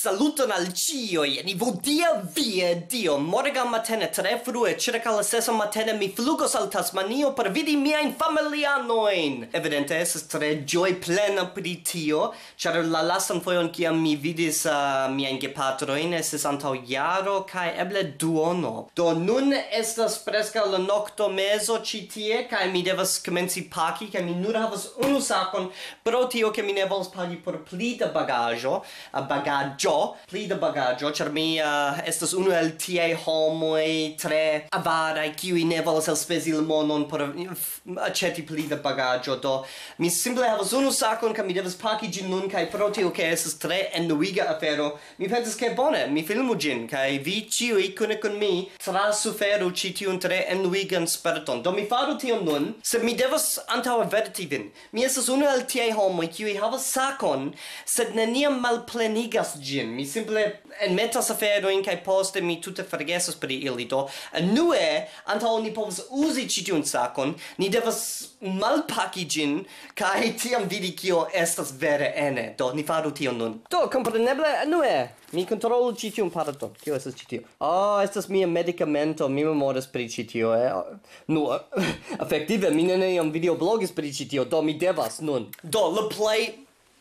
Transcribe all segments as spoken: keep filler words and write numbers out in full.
Saluton al cioi, ni vodia via dio, morgan matene tre frue, circa la sesa matene mi flugos al Tasmanio per vidi miain familianoin. Evidente, esas tre joy plena pri tio, char la lasan foion kiam mi vidis uh, miain gepatroin, esas antau jaro, kai eble duono. Do nun estas presca la nocto meso ci tie, kai mi devas comenci paki, kai mi nur havas unu sakon, pro tio ke mi ne volas pagi por pli da bagaggio, a bagaggio, pli da bagaggio, char mi uh, estas unu el tiei homoi tre avarai, kiui ne volas elspezi la monon por aceti pli da bagaggio, do mi simple havas unu sakon, ka mi devas paki gin nun, kai pro tio ke estas tre ennuiga afero, mi pensas ke bone, mi filmu gin, kai vi ciui kune kun mi tra suferu ci tiun tre ennuigan sperton. Do mi faru tion nun, se mi devas antau averti vin. Mi estas unu el tiei homoi, kiui havas sakon, sed neniam malplenigas gin. Mi simple enmetas aferoin, kai poste mi tute forgesas pri ili. Do, nue, antau ni povas uzi ci tiun sakon, ni devas malpaki gin, kai tiam vidi kio estas vere ene. Do, ni faru tion nun. Do, compreneble, nue, mi controlu ci tiun parton. Kio estas ci tio? Oh, estas mia medicamento, mi memoras pri ci tio, eh? Nu, effektive, mi neniam videoblogis pri ci tio, do mi devas nun. Do, la play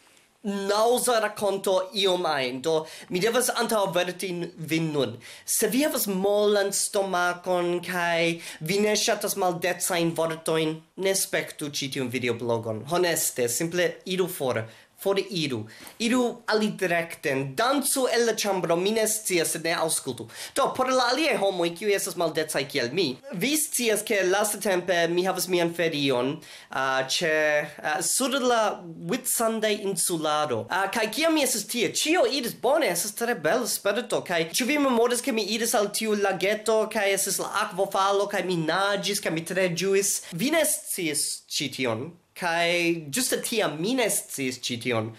nausa racconto iom ein, do mi devas antau averti vin nun. Se vi havas molan stomacon kai vi ne ŝatas maldecain vortoin, ne spektu ĉi tiun videoblogon. Honeste, simple iru for. For iru. Iru alidirekten. Dancu el la ĉambro, mi ne scias, sed ne aŭskultu. Do, por la aliaj homoj, kiuj estas maldecaj kiel mi, vi scias ke lastatempe mi havas mian ferion uh, ĉe uh, sur la Whitsunday insularo. Uh, kaj kiam mi estas tie, ĉio iris bone, estas tre bela sperto. Kaj ĉu vi memoras ke mi iris al tiu lageto, kaj estis la akvofalo, kaj mi naĝis, kaj mi tre ĝuis? Vi ne scias ĉi tion. Kai giusta tiam mi ne sciis ĉi tion,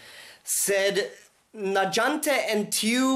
sed naĝante en tiu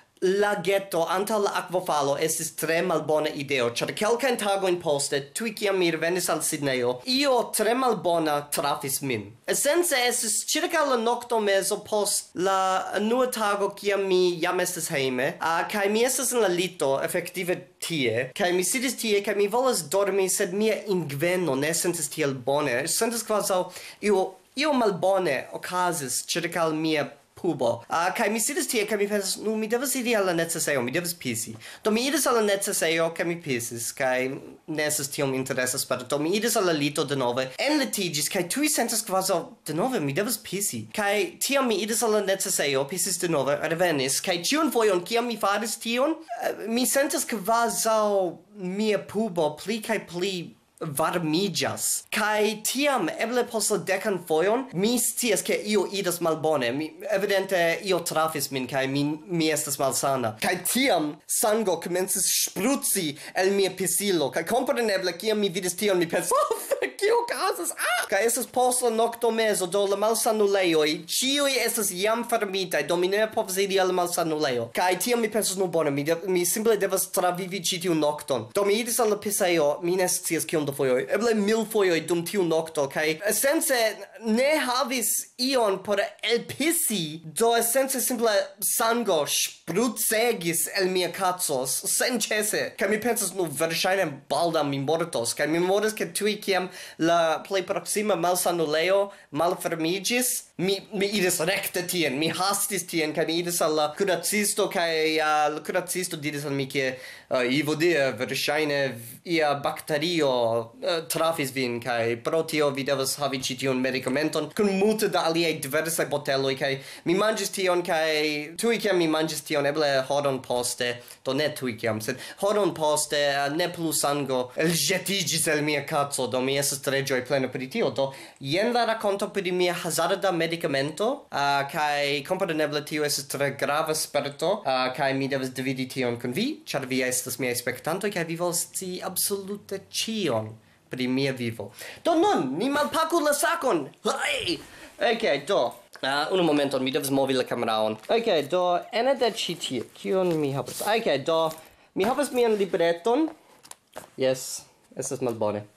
lageto antaŭ la akvofalo estis tre malbona ideo, ĉar kelkajn tagojn poste, tuj kiam mi revenis al Sidnejo, io tre malbona trafis min. Esence estis ĉirkaŭ la noktomezo post la unua tago kiam mi jam estis hejme, uh, kaj mi estas en la lito, efektive tie, kaj mi sidis tie, kaj mi volas dormi, sed mia ingveno ne sentis tiel bone, sentis kvazaŭ io, io malbone okazis ĉirkaŭ mia pubo. Uh, kai mi sidis tie, kai mi pensas, nu, mi devas iri al la necesejo, mi devas pisi. Do mi iris al la necesejo, kai mi pisis, kai ne estas tiom interesa sperto. Mi iris al la lito denove, enlitigis, kai tui sentas kvazaŭ denove, mi devas pisi. Kai tiam mi iris al la necesejo, pisis denove, revenis, kai ĉiun fojon, kiam mi faris tion, uh, mi sentas kvazaŭ mia pubo pli kai pli varmigas. Kai tiam, eble post la dekan fojon, mi scias ke io idas malbone. Mi, evidente, io trafis min, kai mi, mi estas malsana. Kai tiam, sango komencis spruzzi el mia pisilo. Kai kompreneble, kiam mi vidis tion, mi pensas, oh, kio okazas? Ah! Kai estas post la noktomezo, do la malsanulejoj, ĉiuj estas jam fermitaj, do mi ne povas iri al la malsanulejo. Kai tiam mi pensas, nu bone, mi, de, mi simple devas travivi ĉi tiun nokton. Do mi iris al la pisejo, mi ne scias kiom da fojoj, eble mil fojoj dum tiu nokto, kai esence ne havis ion por elpisi, do esence simple sango sprucegis el mia kacos, senĉese. Kai mi pensas, nu verŝajne baldaŭ mi mortos, kai mi memoras ke tuj kiam la plej proksima malsanulejo malfermiĝis, mi mi iris rekte tien, mi hastis tien, kaj mi iris al la kuracisto, kaj uh, la kuracisto diris al mi ke uh, ivodie verŝajne ia bakterio uh, trafis vin, kaj pro tio vi devas havi ĉi tiun medikamenton kun multe da aliaj diversaj boteloj, kaj mi manĝis tion, kaj tuj kiam mi manĝis tion, eble horon poste, do ne tuj kiam, sed horon poste uh, ne plu sango elĵetiĝis el mia kaco, do mi estas tre ĝojplena pri tio. Do jen la rakonto pri mia hazarda medikamento, uh, kaj kompreneble tio estas tre grava sperto, uh, kaj mi devas dividi tion kun vi, ĉar vi estas miaj spektantoj, kaj vi volas scii absolute ĉion pri mia vivo. Do nun, ni malpaku la sakon! Hey! Ok, do, uh, unu momenton, mi devas movi la kameraon. Ok, do, ene de ĉi tie, kion mi havas? Ok, do, mi havas mian libreton. Yes, estas malbone.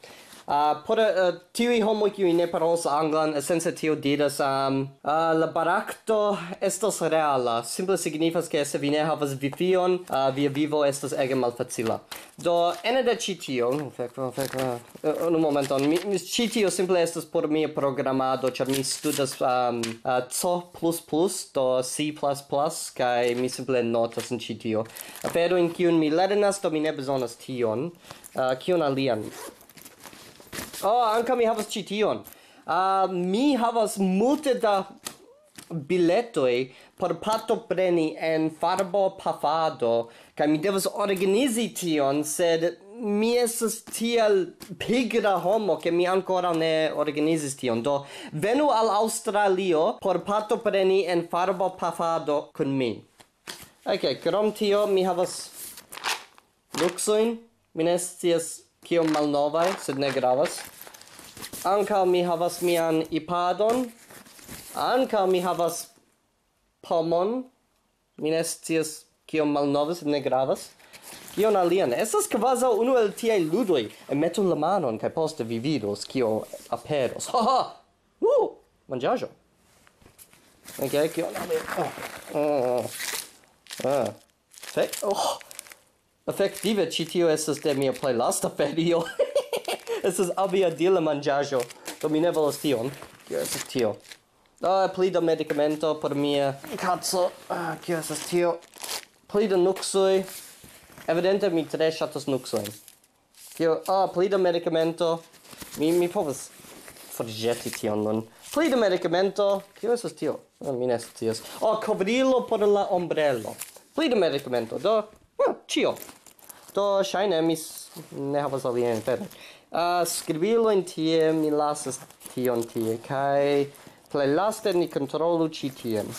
Uh, por uh, tiui homoi kiui ne parolas anglan, esence tio diras um, uh, la barakto estos reala. Simple signifas ke se vi ne havas vifion, uh, via vivo estas ege malfacila. Do, ene de ci tio, fek, fek, uh, un momenton, mi, mi, ci tio simple estas por mia programado, char mi studas um, uh, C++, do C++, kai mi simple notas in ci tio. Afero in kiun mi lernas, do mi ne bezonas tion. Uh, kion alian? Oh, anca mi havas ci tion. Uh, mi havas multe da biletoi por partopreni en farbo pafado, kai mi devas organizi tion, sed mi estas tiel pigra homo, ke mi ancora ne organizis tion. Do, venu al Australio por partopreni en farbo pafado kun mi. Ok, krom tio, mi havas luxoin, mi ne scias kio malnovai, sed ne gravas. Ankaŭ mi havas mian iPadon. Ankaŭ mi havas pomon. Mi ne scias kio malnova, sed ne gravas. Kion alian? Estas kvazaŭ unu el tiaj ludoj. Metu la manon kaj poste vi vidos kio aperos. Ha ha! Uh! Manĝaĵo. Ok, kion alian? Oh. Oh. Ah. Fek. Oh. Effektive, ci tio estas de mia plej lasta ferio. Estas aviadila manĝaĵo. Do mi ne volas tion. Kio estas tio? Ah, pli da medikamento por mia kaco. Ah, kio estas tio? Pli da nuksoj. Evidente mi tre ŝatas nuksojn. Kio? Ah, pli da medikamento. Mi mi povas forĵeti tion nun. Pli da medikamento. Kio estas tio? Ah, mi ne scias. Oh, kovrilo por la ombrelo. Pli da medikamento. Do, ah, ĉio. Do, ŝajne mi ne havas aliajn aferojn. Uh, skribilo in tie, mi lasas tion tie, kai plej laste ni kontrolu ĉi tien.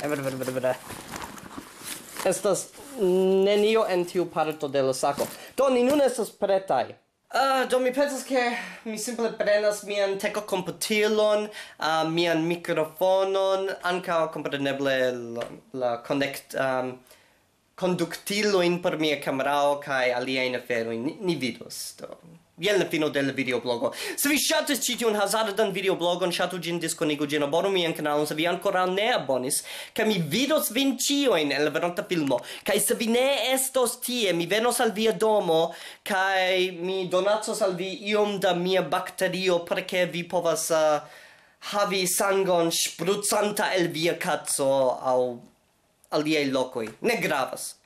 Estas nenio en tiu parto de la sako. Do, ni nun estas pretaj. Uh, do, mi pensas ke mi simple prenas mian tekokomputilon, uh, mian mikrofonon, ankaŭ kompreneble la, la connect... Um, conductiloin per mia camerao kai aliajn aferojn. Ni, ni vidos. Do. Jen la fino de la videoblogo. Se vi ŝatis ĉi tiun hazardan videoblogon, ŝatu ĝin, diskonigu ĝin, abonu mian kanalon, se vi ankoraŭ ne abonis, kaj mi vidos vin ĉiujn en la venonta filmo. Kaj se vi ne estos tie, mi venos al via domo, kaj mi donacos al vi iom da mia bakterio, por ke vi povas uh, havi sangon sprucanta el via kaco aŭ aliaj lokoj. Ne gravas.